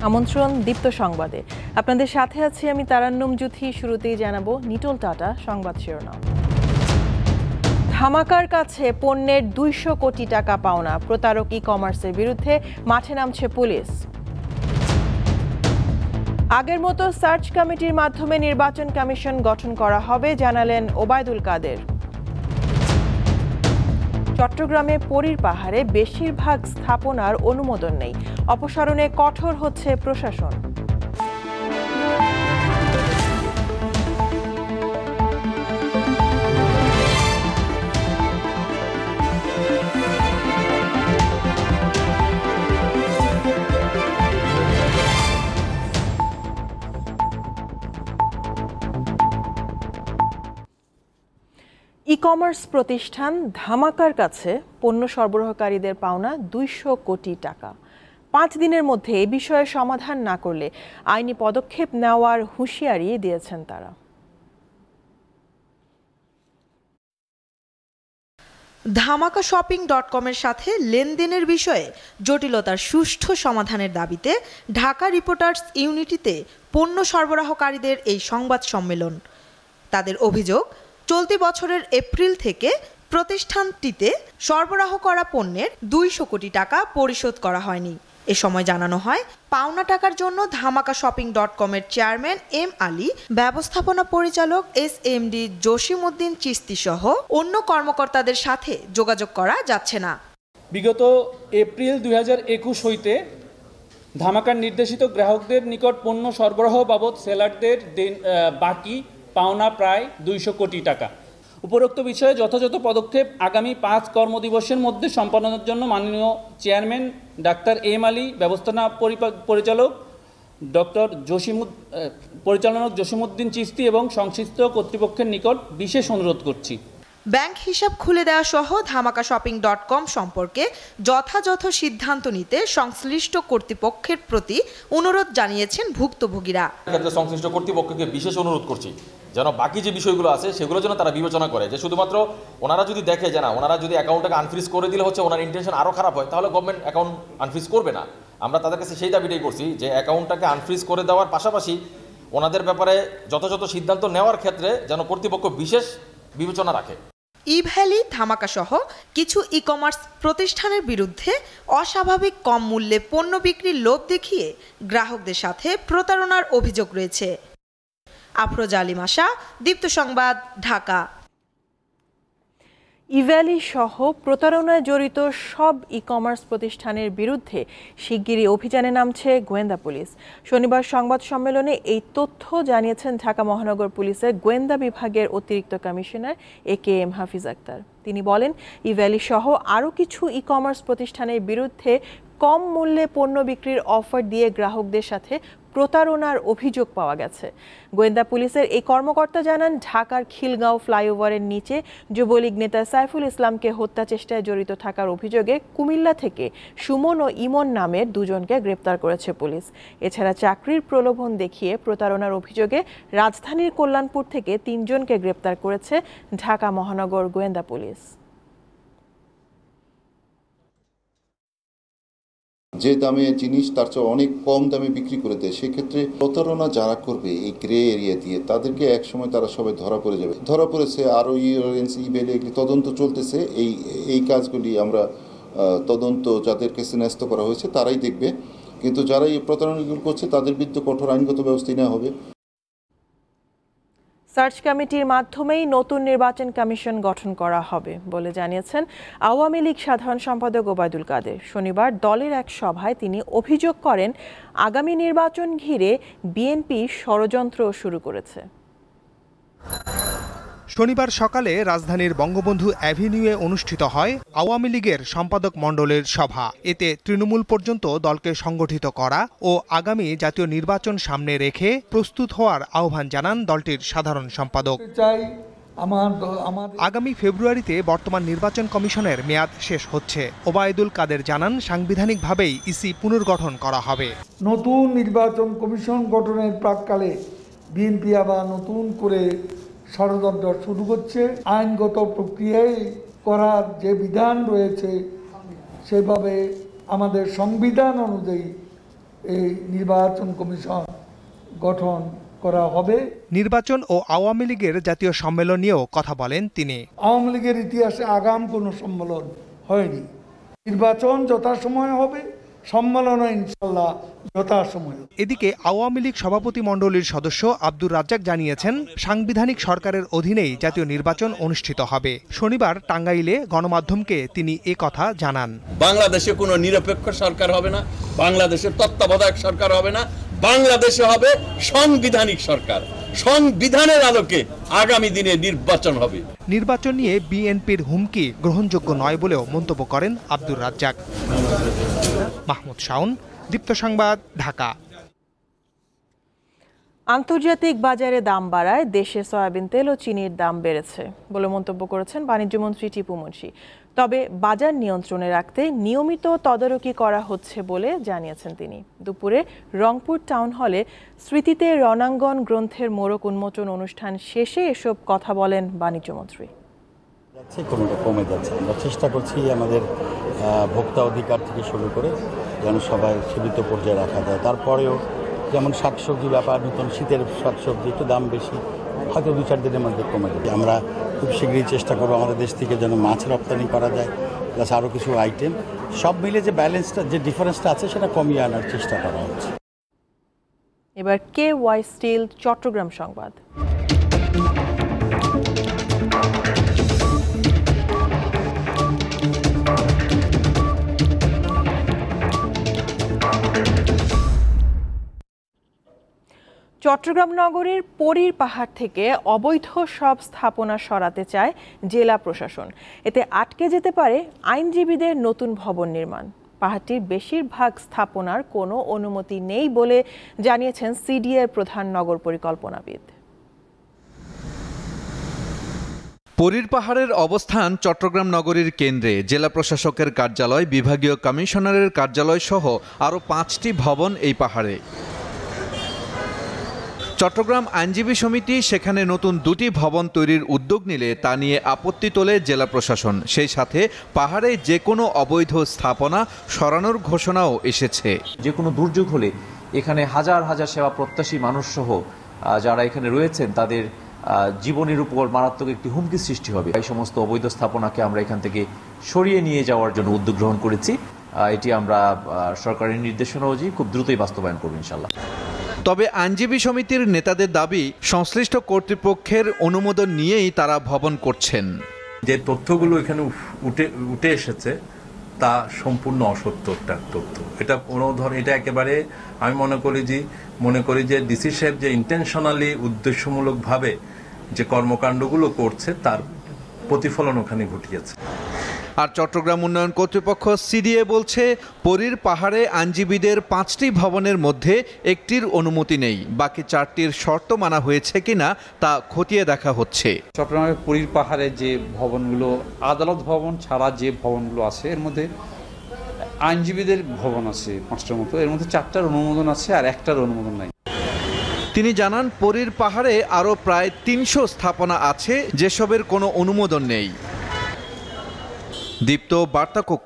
আমন্ত্রণ দীপ্ত সংবাদে। আপনাদের সাথে আছি আমি তারান্নুম জুথি। শুরুতেই জানাবো নিটোল টাটা সংবাদ শিরোনাম। ধামাকার কাছে পণ্যের 200 কোটি টাকা পাওনা, প্রতারক ই কমার্সের বিরুদ্ধে মাঠে নামছে পুলিশ। আগের মতো সার্চ কমিটির মাধ্যমে নির্বাচন কমিশন গঠন করা হবে, জানালেন ওবায়দুল কাদের। চট্টগ্রামে পরীর পাহাড়ে বেশিরভাগ স্থাপনার অনুমোদন নেই, অপসারণে কঠোর হচ্ছে প্রশাসন। ই কমার্স প্রতিষ্ঠান ধামাকার কাছে পণ্য সরবরাহকারীদের পাওনা 200 কোটি টাকা। 5 দিনের মধ্যে এ বিষয়ে সমাধান না করলে আইনি পদক্ষেপ নেওয়ার হুঁশিয়ারি দিয়েছেন তারা। ধামাকাশপিং.কমের সাথে লেনদেনের বিষয়ে জটিলতার সুষ্ঠু সমাধানের দাবিতে ঢাকা রিপোর্টার্স ইউনিটিতে পণ্য সরবরাহকারীদের এই সংবাদ সম্মেলন। তাদের অভিযোগ, চলতি বছরের এপ্রিল থেকে প্রতিষ্ঠানটিতে সরবরাহ করা পণ্যের 200 কোটি টাকা পরিশোধ করা হয়নি। এ সময় জানানো হয়, পাওনা টাকার জন্য ধামাকাশপিং.কমের চেয়ারম্যান এম আলী, ব্যবস্থাপনা পরিচালক SMD জসিমউদ্দিন চিস্তি সহ অন্য কর্মকর্তাদের সাথে যোগাযোগ করা যাচ্ছে না। বিগত এপ্রিল 2021 হইতে ধামাকার নির্দেশিত গ্রাহকদের নিকট পণ্য সরবরাহ বাবদ সেলারদের বাকি পাওনা প্রায় 200 কোটি টাকা। উপরোক্ত বিষয়ে যথাযথ পদক্ষেপ আগামী 5 কর্মদিবসের মধ্যে সম্পাদনের জন্য মাননীয় চেয়ারম্যান ডাক্তার এম আলী, ব্যবস্থাপনা পরিচালক জসিমউদ্দিন চিস্তি এবং সংশ্লিষ্ট কর্তৃপক্ষের নিকট বিশেষ অনুরোধ করছি। ব্যাংক হিসাব খুলে দেওয়া সহ ধামাকাশপিং.কম সম্পর্কে যথাযথ সিদ্ধান্ত নিতে সংশ্লিষ্ট কর্তৃপক্ষের প্রতি অনুরোধ জানিয়েছেন ভুক্তভোগীরা। সংশ্লিষ্ট কর্তৃপক্ষকে বিশেষ অনুরোধ করছি যেন বাকি যে বিষয়গুলো আছে সেগুলো যেন তারা বিবেচনা করে, যে শুধুমাত্র ওনারা যদি দেখে যে না, ওনারা যদি অ্যাকাউন্টটাকে আনফ্রিজ করে দিলে হচ্ছে ওনার ইন্টেনশন আরও খারাপ হয়, তাহলে গভর্নমেন্ট অ্যাকাউন্ট আনফ্রিজ করবে না। আমরা তাদের কাছে সেই দাবিটাই করছি যে অ্যাকাউন্টটাকে আনফ্রিজ করে দেওয়ার পাশাপাশি ওনাদের ব্যাপারে যথাযথ সিদ্ধান্ত নেওয়ার ক্ষেত্রে যেন কর্তৃপক্ষ বিশেষ বিবেচনা রাখে। ই-ভ্যালি, ধামাকা সহ কিছু ই কমার্স প্রতিষ্ঠানের বিরুদ্ধে অস্বাভাবিক কম মূল্যে পণ্য বিক্রির লোভ দেখিয়ে গ্রাহকদের সাথে প্রতারণার অভিযোগ রয়েছে। আফরোজা আলী মাসা, দীপ্ত সংবাদ, ঢাকা। ই-ভ্যালি সহ প্রতারণায় জড়িত সব ই কমার্স প্রতিষ্ঠানের বিরুদ্ধে শিগগিরই অভিযানে নামছে গোয়েন্দা পুলিশ। শনিবার সংবাদ সম্মেলনে এই তথ্য জানিয়েছেন ঢাকা মহানগর পুলিশের গোয়েন্দা বিভাগের অতিরিক্ত কমিশনার AKM হাফিজ আক্তার। তিনি বলেন, ই-ভ্যালি সহ আরও কিছু ই কমার্স প্রতিষ্ঠানের বিরুদ্ধে কম মূল্যে পণ্য বিক্রির অফার দিয়ে গ্রাহকদের সাথে প্রতারণার অভিযোগ পাওয়া গেছে। গোয়েন্দা পুলিশের এই কর্মকর্তা জানান, ঢাকার খিলগাঁও ফ্লাইওভারের নিচে যুবলীগ নেতা সাইফুল ইসলামকে হত্যা চেষ্টায় জড়িত থাকার অভিযোগে কুমিল্লা থেকে সুমন ও ইমন নামের দুজনকে গ্রেপ্তার করেছে পুলিশ। এছাড়া চাকরির প্রলোভন দেখিয়ে প্রতারণার অভিযোগে রাজধানীর কল্যাণপুর থেকে 3 জনকে গ্রেপ্তার করেছে ঢাকা মহানগর গোয়েন্দা পুলিশ। যে দামে জিনিস তার চেয়ে অনেক কম দামে বিক্রি করে দেয়, সেক্ষেত্রে প্রতারণা যারা করবে এই গ্রে এরিয়া দিয়ে, তাদেরকে একসময় তারা সবাই ধরা পড়ে যাবে। ধরা পড়েছে, আরও ই-ভ্যালি এগুলি তদন্ত চলতেছে। এই কাজগুলি আমরা তদন্ত যাদেরকে ন্যস্ত করা হয়েছে তারাই দেখবে, কিন্তু যারা এই প্রতারণাগুলো করছে তাদের বিরুদ্ধে কঠোর আইনগত ব্যবস্থা নেওয়া হবে। সার্চ কমিটির মাধ্যমেই নতুন নির্বাচন কমিশন গঠন করা হবে বলে জানিয়েছেন আওয়ামী লীগ সাধারণ সম্পাদক ওবায়দুল কাদের। শনিবার দলের এক সভায় তিনি অভিযোগ করেন, আগামী নির্বাচন ঘিরে বিএনপি ষড়যন্ত্র শুরু করেছে। শনিবার সকালে রাজধানীর বঙ্গবন্ধু অ্যাভিনিউয়ে অনুষ্ঠিত হয় আওয়ামী লীগের সম্পাদক মণ্ডলের সভা। এতে তৃণমূল পর্যন্ত দলকে সংগঠিত করা ও আগামী জাতীয় নির্বাচন সামনে রেখে প্রস্তুত হওয়ার আহ্বান জানান দলটির সাধারণ সম্পাদক। আগামী ফেব্রুয়ারিতে বর্তমান নির্বাচন কমিশনের মেয়াদ শেষ হচ্ছে। ওবায়দুল কাদের জানান, সাংবিধানিকভাবেই ইসি পুনর্গঠন করা হবে। নতুন নির্বাচন কমিশন গঠনের প্রাক্কালে বিএনপি আবার নতুন করে ষড়যন্ত্র শুরু করছে। আইনগত প্রক্রিয়ায় করার যে বিধান রয়েছে সেভাবে আমাদের সংবিধান অনুযায়ী এই নির্বাচন কমিশন গঠন করা হবে। নির্বাচন ও আওয়ামী লীগের জাতীয় সম্মেলন নিয়েও কথা বলেন তিনি। আওয়ামী লীগের ইতিহাসে আগাম কোনো সম্মেলন হয়নি। নির্বাচন যথাসময়ে হবে, সম্মেলনও ইনশাল্লাহ যথাসময়ে। এদিকে আওয়ামী লীগ সভাপতি মণ্ডলীর সদস্য আব্দুর রাজ্জাক জানিয়েছেন, সাংবিধানিক সরকারের অধীনেই জাতীয় নির্বাচন অনুষ্ঠিত হবে। শনিবার টাঙ্গাইলে গণমাধ্যমকে তিনি এ কথা জানান। বাংলাদেশে কোনো নিরপেক্ষ সরকার হবে না, বাংলাদেশের তত্ত্বাবধায়ক সরকার হবে না, বাংলাদেশে হবে সাংবিধানিক সরকার। সংবিধানের আলোকে আগামী দিনে নির্বাচন হবে। নির্বাচন নিয়ে বিএনপির হুমকি গ্রহণযোগ্য নয় বলেও মন্তব্য করেন আব্দুর রাজ্জাক। মাহমুদ শাওন, দীপ্ত সংবাদ, ঢাকা। আন্তর্জাতিক বাজারে দাম বাড়ায় দেশে সয়াবিন তেল ও চিনির দাম বেড়েছে বলে মন্তব্য করেছেন বাণিজ্যমন্ত্রী টিপু মুন্সি। তবে বাজার নিয়ন্ত্রণে রাখতে নিয়মিত তদারকি করা হচ্ছে বলে জানিয়েছেন তিনি। দুপুরে রংপুর টাউন হলে স্মৃতিতে রণাঙ্গন গ্রন্থের মোড়ক উন্মোচন অনুষ্ঠান শেষে এসব কথা বলেন বাণিজ্যমন্ত্রী। কোনোটা কমে যাচ্ছে, আমরা চেষ্টা করছি আমাদের ভোক্তা অধিকার থেকে শুরু করে যেন সবাই সীমিত পর্যায়ে রাখা যায়। তারপরেও যেমন শাকসবজি ব্যাপার, নতুন শীতের শাকসবজি একটু দাম বেশি, হয়তো 2-4 দিনের মধ্যে কমে যাবে। আমরা খুব শীঘ্রই চেষ্টা করবো আমাদের দেশ থেকে যেন মাছ রপ্তানি করা যায়, প্লাস আরও কিছু আইটেম, সব মিলে যে ব্যালেন্সটা, যে ডিফারেন্সটা আছে সেটা কমিয়ে আনার চেষ্টা করা হচ্ছে। এবার KY স্টিল চট্টগ্রাম সংবাদ। চট্টগ্রাম নগরীর পরীর পাহাড় থেকে অবৈধ সব স্থাপনা সরাতে চায় জেলা প্রশাসন। এতে আটকে যেতে পারে আইনজীবীদের নতুন ভবন নির্মাণ। পাহাড়টির বেশিরভাগ স্থাপনার কোনো অনুমতি নেই বলে জানিয়েছেন সিডিএর প্রধান নগর পরিকল্পনাবিদ। পরীর পাহাড়ের অবস্থান চট্টগ্রাম নগরীর কেন্দ্রে। জেলা প্রশাসকের কার্যালয়, বিভাগীয় কমিশনারের কার্যালয় সহ আরও 5টি ভবন এই পাহাড়ে। চট্টগ্রাম আইনজীবী সমিতি সেখানে নতুন 2টি ভবন তৈরির উদ্যোগ নিলে তা নিয়ে আপত্তি তোলে জেলা প্রশাসন। সেই সাথে পাহাড়ে যে কোনো অবৈধ স্থাপনা সরানোর ঘোষণাও এসেছে। যে কোনো দুর্যোগ হলে এখানে হাজার হাজার সেবা প্রত্যাশী মানুষ সহ যারা এখানে রয়েছেন তাদের জীবনের উপর মারাত্মক একটি হুমকি সৃষ্টি হবে। এই সমস্ত অবৈধ স্থাপনাকে আমরা এখান থেকে সরিয়ে নিয়ে যাওয়ার জন্য উদ্যোগ গ্রহণ করেছি। এটি আমরা সরকারের নির্দেশনা অনুযায়ী খুব দ্রুতই বাস্তবায়ন করব ইনশাআল্লাহ। তবে আইনজীবী সমিতির নেতাদের দাবি, সংশ্লিষ্ট কর্তৃপক্ষের অনুমোদন নিয়েই তারা ভবন করছেন। যে তথ্যগুলো এখানে উঠে এসেছে তা সম্পূর্ণ অসত্য একটা তথ্য। এটা কোনো এটা একেবারে আমি মনে করি যে ডিসি সাহেব যে ইন্টেনশনালি উদ্দেশ্যমূলকভাবে যে কর্মকাণ্ডগুলো করছে তার প্রতিফলন ওখানে ঘটিয়েছে। আর চট্টগ্রাম উন্নয়ন কর্তৃপক্ষ সিডিএ বলছে, পরীর পাহাড়ে আইনজীবীদের 5টি ভবনের মধ্যে একটির অনুমতি নেই। বাকি 4টির শর্ত মানা হয়েছে কিনা তা খতিয়ে দেখা হচ্ছে। চট্টগ্রামের পরীর পাহাড়ে যে ভবনগুলো, আদালত ভবন ছাড়া যে ভবনগুলো আছে, এর মধ্যে আইনজীবীদের ভবন আছে 5টার মতো, এর মধ্যে 4টার অনুমোদন আছে আর 1টার অনুমোদন নাই। তিনি জানান, পরীর পাহাড়ে আরও প্রায় 300 স্থাপনা আছে যেসবের কোনো অনুমোদন নেই। দীপ্ত বার্তা কক্ষ।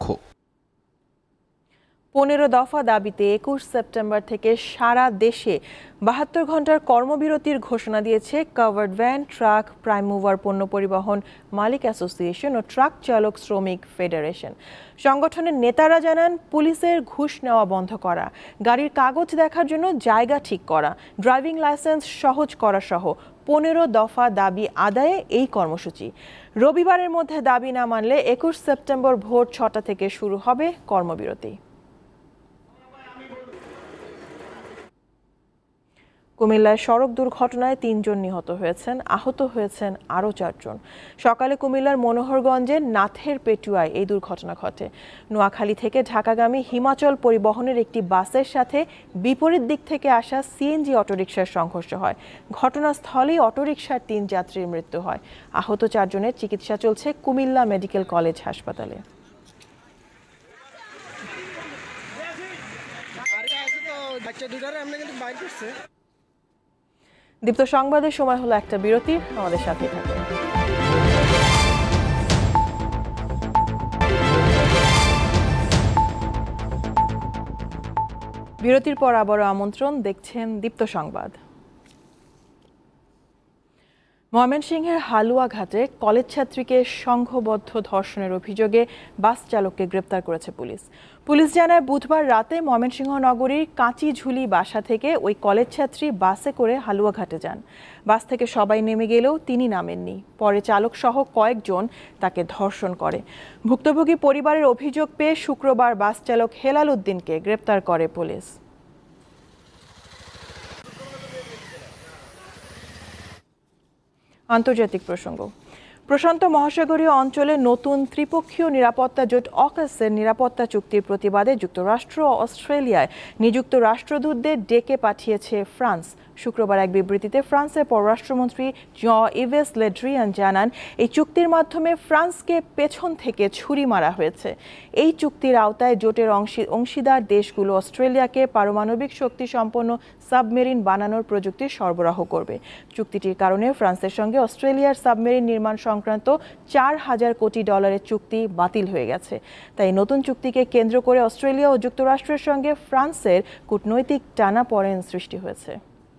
15 দফা দাবিতে 21 সেপ্টেম্বর থেকে সারা দেশে 72 ঘন্টার কর্মবিরতির ঘোষণা দিয়েছে covered van, truck, prime mover পণ্য পরিবহন মালিক অ্যাসোসিয়েশন ও ট্রাক চালক শ্রমিক ফেডারেশন। সংগঠনের নেতারা জানান, পুলিশের ঘুষ নেওয়া বন্ধ করা, গাড়ির কাগজ দেখার জন্য জায়গা ঠিক করা, ড্রাইভিং লাইসেন্স সহজ করা সহ 15 দফা দাবি আদায়ে এই কর্মসূচি। রবিবারের মধ্যে দাবি না মানলে 21 সেপ্টেম্বর ভোর 6টা থেকে শুরু হবে কর্মবিরতি। কুমিল্লায় সড়ক দুর্ঘটনায় 3 জন নিহত হয়েছেন, আহত হয়েছেন আরও 4 জন। সকালে কুমিল্লার মনোহরগঞ্জের নাথের পেটুয়ায় এই দুর্ঘটনা ঘটে। নোয়াখালী থেকে ঢাকাগামী হিমাচল পরিবহনের একটি বাসের সাথে বিপরীত দিক থেকে আসা সিএনজি অটোরিকশার সংঘর্ষ হয়। ঘটনাস্থলেই অটোরিকশার 3 যাত্রীর মৃত্যু হয়। আহত 4 জনের চিকিৎসা চলছে কুমিল্লা মেডিকেল কলেজ হাসপাতালে। দীপ্ত সংবাদের সময় হলো একটা বিরতির, আমাদের সাথে থাকুন। বিরতির পর আবারও আমন্ত্রণ, দেখছেন দীপ্ত সংবাদ। ময়মনসিংহের হালুয়াঘাটে কলেজ ছাত্রীকে সংঘবদ্ধ ধর্ষণের অভিযোগে বাস চালককে গ্রেপ্তার করেছে পুলিশ। পুলিশ জানায়, বুধবার রাতে ময়মনসিংহ নগরীর কাঁচিঝুলি বাসা থেকে ওই কলেজ ছাত্রী বাসে করে হালুয়াঘাটে যান। বাস থেকে সবাই নেমে গেলেও তিনি নামেননি। পরে চালক সহ কয়েকজন তাকে ধর্ষণ করে। ভুক্তভোগী পরিবারের অভিযোগ পেয়ে শুক্রবার বাস চালক হেলাল উদ্দিনকে গ্রেপ্তার করে পুলিশ। আন্তর্জাতিক প্রসঙ্গ। প্রশান্ত মহাসাগরীয় অঞ্চলে নতুন ত্রিপক্ষীয় নিরাপত্তা জোট অকাসের নিরাপত্তা চুক্তির প্রতিবাদে যুক্তরাষ্ট্র ও অস্ট্রেলিয়ায় নিযুক্ত রাষ্ট্রদূতদের ডেকে পাঠিয়েছে ফ্রান্স। শুক্রবার এক বিবৃতিতে ফ্রান্সের পররাষ্ট্রমন্ত্রী জন-ইভেস লে ড্রিয়ান জানান, এই চুক্তির মাধ্যমে ফ্রান্সকে পেছন থেকে ছুরি মারা হয়েছে। এই চুক্তির আওতায় জোটের অংশীদার দেশগুলো অস্ট্রেলিয়াকে পারমাণবিক শক্তি সম্পন্ন সাবমেরিন বানানোর প্রযুক্তি সরবরাহ করবে। চুক্তিটির কারণে ফ্রান্সের সঙ্গে অস্ট্রেলিয়ার সাবমেরিন নির্মাণ সংক্রান্ত $4,000 কোটি চুক্তি বাতিল হয়ে গেছে। তাই নতুন চুক্তিকে কেন্দ্র করে অস্ট্রেলিয়া ও যুক্তরাষ্ট্রের সঙ্গে ফ্রান্সের কূটনৈতিক টানাপোড়েন সৃষ্টি হয়েছে।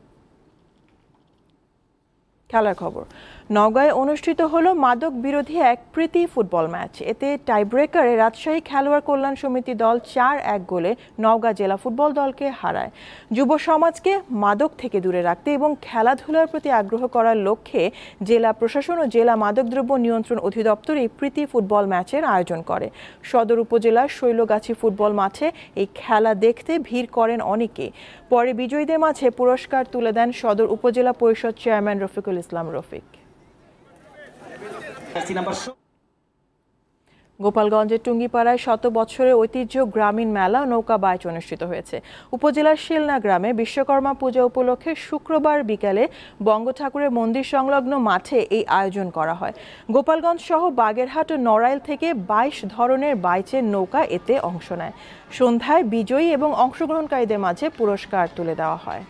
খেলার খবর। নওগাঁয় অনুষ্ঠিত হলো মাদক বিরোধী এক প্রীতি ফুটবল ম্যাচ। এতে টাইব্রেকারে রাজশাহী খেলোয়াড় কল্যাণ সমিতি দল 4-1 গোলে নওগাঁ জেলা ফুটবল দলকে হারায়। যুব সমাজকে মাদক থেকে দূরে রাখতে এবং খেলাধুলার প্রতি আগ্রহ করার লক্ষ্যে জেলা প্রশাসন ও জেলা মাদকদ্রব্য নিয়ন্ত্রণ অধিদপ্তর এই প্রীতি ফুটবল ম্যাচের আয়োজন করে। সদর উপজেলার শৈলগাছি ফুটবল মাঠে এই খেলা দেখতে ভিড় করেন অনেকে। পরে বিজয়ীদের মাঝে পুরস্কার তুলে দেন সদর উপজেলা পরিষদ চেয়ারম্যান রফিকুল ইসলাম রফিক। গোপালগঞ্জের টুঙ্গিপাড়ায় 100 বছরের ঐতিহ্য গ্রামীণ মেলা নৌকা বাইচ অনুষ্ঠিত হয়েছে। উপজেলার শিলনা গ্রামে বিশ্বকর্মা পূজা উপলক্ষে শুক্রবার বিকেলে বঙ্গ ঠাকুরের মন্দির সংলগ্ন মাঠে এই আয়োজন করা হয়। গোপালগঞ্জ সহ বাগেরহাট ও নড়াইল থেকে 22 ধরনের বাইচের নৌকা এতে অংশ নেয়। সন্ধ্যায় বিজয়ী এবং অংশগ্রহণকারীদের মাঝে পুরস্কার তুলে দেওয়া হয়।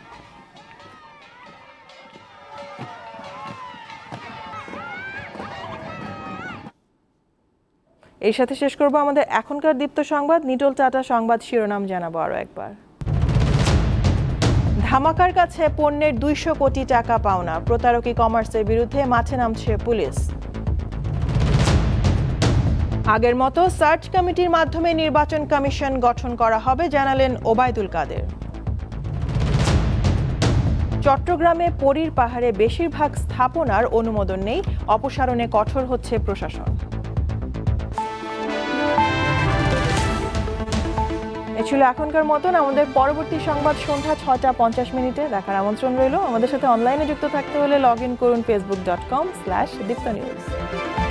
এর সাথে শেষ করব আমাদের এখনকার দীপ্ত সংবাদ। নিটল টাটা সংবাদ শিরোনাম জানাবো আরো একবার। ধামাকার কাছে পণ্যের 200 কোটি টাকা পাওনা, প্রতারক ই কমার্সের বিরুদ্ধে মাঠে নামছে পুলিশ। আগের মতো সার্চ কমিটির মাধ্যমে নির্বাচন কমিশন গঠন করা হবে, জানালেন ওবায়দুল কাদের। চট্টগ্রামে পরীর পাহাড়ে বেশিরভাগ স্থাপনার অনুমোদন নেই, অপসারণে কঠোর হচ্ছে প্রশাসন। এ ছিল এখনকার মতন। আমাদের পরবর্তী সংবাদ সন্ধ্যা 6টা 50 দেখার আমন্ত্রণ রইল। আমাদের সাথে অনলাইনে যুক্ত থাকতে হলে লগ ইন করুন facebook.com/diptanews।